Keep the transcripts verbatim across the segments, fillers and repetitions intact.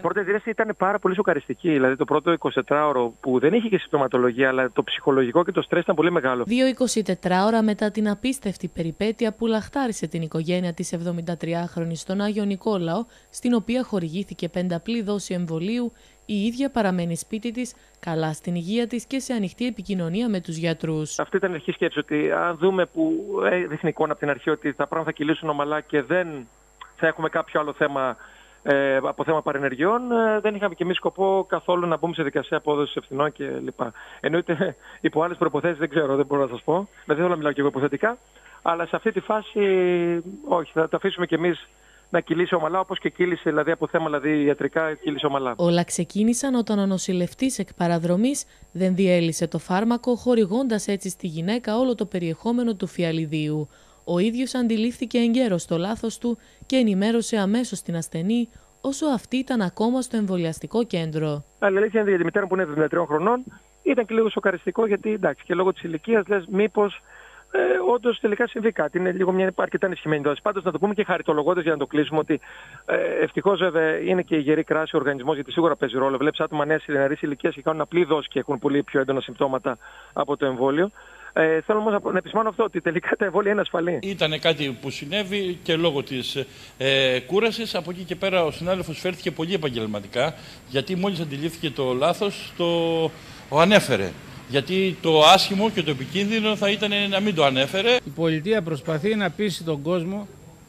πρώτη αντίδραση ήταν πάρα πολύ σοκαριστική. Δηλαδή το πρώτο εικοσιτετράωρο που δεν είχε και συμπτωματολογία, αλλά το ψυχολογικό και το στρες ήταν πολύ μεγάλο. Δύο εικοσιτετράωρα μετά την απίστευτη περιπέτεια που λαχτάρισε την οικογένεια της εβδομηντατριάχρονης στον Άγιο Νικόλαο, στην οποία χορηγήθηκε πενταπλή δόση εμβολίου, η ίδια παραμένει σπίτι της, καλά στην υγεία της και σε ανοιχτή επικοινωνία με τους γιατρούς. Αυτή ήταν η αρχή σκέψη, ότι αν δούμε που δείχνει εικόνα από την αρχή ότι τα πράγματα θα κυλήσουν ομαλά και δεν θα έχουμε κάποιο άλλο θέμα ε, από θέμα παρενεργειών, ε, δεν είχαμε και εμείς σκοπό καθόλου να μπούμε σε δικασία απόδοσης ευθυνών κλπ. Εννοείται υπό άλλες προϋποθέσεις, δεν ξέρω, δεν μπορώ να σας πω. Δεν θέλω να μιλάω και εγώ υποθετικά, αλλά σε αυτή τη φάση όχι, θα το αφήσουμε κι εμείς να κυλήσει ομαλά, όπως και κύλησε δηλαδή, από θέμα δηλαδή, ιατρικά, κύλησε ομαλά. Όλα ξεκίνησαν όταν ο νοσηλευτής εκ παραδρομής δεν διέλυσε το φάρμακο, χορηγώντας έτσι στη γυναίκα όλο το περιεχόμενο του φιαλιδίου. Ο ίδιος αντιλήφθηκε εγκαίρως το λάθος του και ενημέρωσε αμέσως την ασθενή, όσο αυτή ήταν ακόμα στο εμβολιαστικό κέντρο. Αλλά αλήθεια είναι για τη μητέρα που είναι εβδομήντα τριών χρονών, ήταν και λίγο σοκαριστικό, γιατί εντάξει, και λόγω της ηλικίας λες μήπως ε, όντως τελικά συμβεί κάτι. Είναι λίγο μια αρκετά ενισχυμένη δόση. Πάντως να το πούμε και χαριτολογώντας για να το κλείσουμε, ότι ε, ευτυχώς βέβαια είναι και η γερή κράση ο οργανισμός, γιατί σίγουρα παίζει ρόλο. Βλέπεις άτομα νέας νεαρής ηλικίας και κάνουν απλή δόση και έχουν πολύ πιο έντονα συμπτώματα από το εμβόλιο. Ε, θέλω όμως να επισημάνω αυτό, ότι τελικά τα εμβόλια είναι ασφαλή. Ήταν κάτι που συνέβη και λόγω της ε, κούρασης. Από εκεί και πέρα ο συνάδελφος φέρθηκε πολύ επαγγελματικά, γιατί μόλις αντιλήφθηκε το λάθος, το ο ανέφερε. Γιατί το άσχημο και το επικίνδυνο θα ήταν να μην το ανέφερε. Η πολιτεία προσπαθεί να πείσει τον κόσμο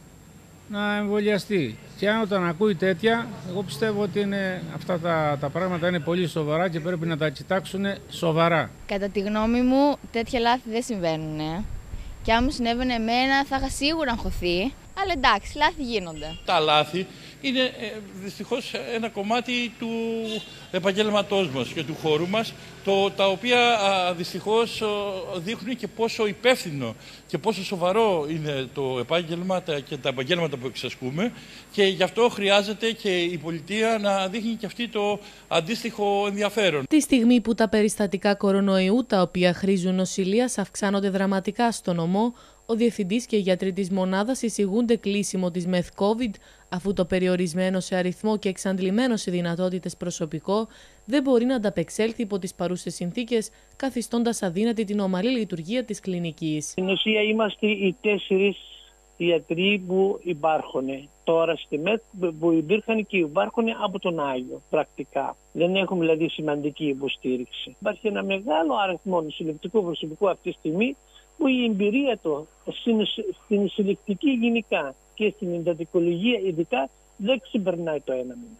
να εμβολιαστεί. Και αν όταν ακούει τέτοια, εγώ πιστεύω ότι είναι, αυτά τα, τα πράγματα είναι πολύ σοβαρά και πρέπει να τα κοιτάξουν σοβαρά. Κατά τη γνώμη μου, τέτοια λάθη δεν συμβαίνουν. Και αν μου συνέβαινε εμένα, θα είχα σίγουρα αγχωθεί. Αλλά εντάξει, λάθη γίνονται. Τα λάθη είναι ε, δυστυχώς ένα κομμάτι του επαγγέλματός μας και του χώρου μας, το, τα οποία α, δυστυχώς α, δείχνουν και πόσο υπεύθυνο και πόσο σοβαρό είναι το επάγγελμα τα, και τα επαγγέλματα που εξασκούμε, και γι' αυτό χρειάζεται και η πολιτεία να δείχνει και αυτή το αντίστοιχο ενδιαφέρον. Τη στιγμή που τα περιστατικά κορονοϊού, τα οποία χρήζουν νοσηλείας, αυξάνονται δραματικά στο νομό, ο διευθυντής και οι γιατροί της μονάδας εισηγούνται κλείσιμο της ΜΕΘ-COVID, αφού το περιορισμένο σε αριθμό και εξαντλημένο σε δυνατότητες προσωπικό δεν μπορεί να ανταπεξέλθει υπό τις παρούσες συνθήκες, καθιστώντας αδύνατη την ομαλή λειτουργία της κλινικής. Στην ουσία είμαστε οι τέσσερις ιατροί που υπάρχουν τώρα στη ΜΕΘ, που υπήρχαν και υπάρχουν από τον Άγιο πρακτικά. Δεν έχουμε δηλαδή σημαντική υποστήριξη. Υπάρχει ένα μεγάλο αριθμό νοσηλευτικού προσωπικού αυτή τη στιγμή, που η εμπειρία του στην συλλεκτική γενικά και στην εντατικολογία ειδικά δεν ξεπερνάει το ένα μήνα.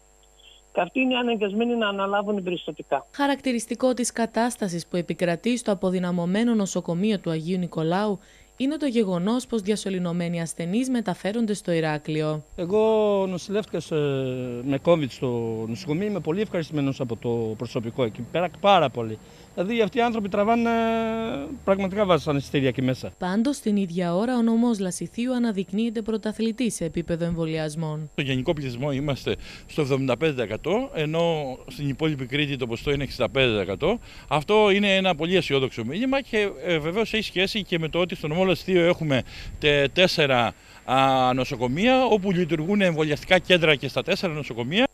Και αυτοί είναι αναγκασμένοι να αναλάβουν περιστατικά. Χαρακτηριστικό της κατάστασης που επικρατεί στο αποδυναμωμένο νοσοκομείο του Αγίου Νικολάου είναι το γεγονός πως διασωληνωμένοι ασθενείς μεταφέρονται στο Ηράκλειο. Εγώ νοσηλεύτηκα σε, με COVID στο νοσοκομείο, είμαι πολύ ευχαριστημένος από το προσωπικό εκεί πέρα, πάρα πολύ. Δηλαδή αυτοί οι άνθρωποι τραβάνε πραγματικά βάζουν εισιτήρια εκεί μέσα. Πάντως την ίδια ώρα ο νομός Λασιθίου αναδεικνύεται πρωταθλητή σε επίπεδο εμβολιασμών. Στο γενικό πληθυσμό είμαστε στο εβδομήντα πέντε τοις εκατό, ενώ στην υπόλοιπη Κρήτη το ποσοστό είναι εξήντα πέντε τοις εκατό. Αυτό είναι ένα πολύ αισιόδοξο μήνυμα και ε, βεβαίως έχει σχέση και με το ότι στο νομό Λασιθίου έχουμε τε, τέσσερα α, νοσοκομεία, όπου λειτουργούν εμβολιαστικά κέντρα και στα τέσσερα νοσοκομεία.